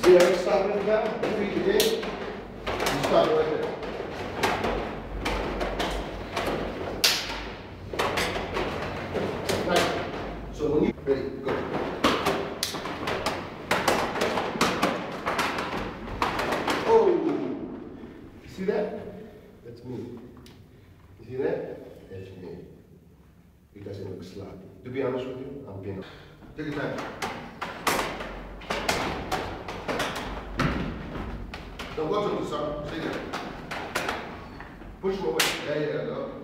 Yeah, stop it now. Feet again. You stop it right there. Nice. So when you ready, go. Oh, you see that? That's me. You see that? That's me. It doesn't look sloppy. To be honest with you, I'm being. Take your time. Don't go to the side. Stay there. Push him away. There you go.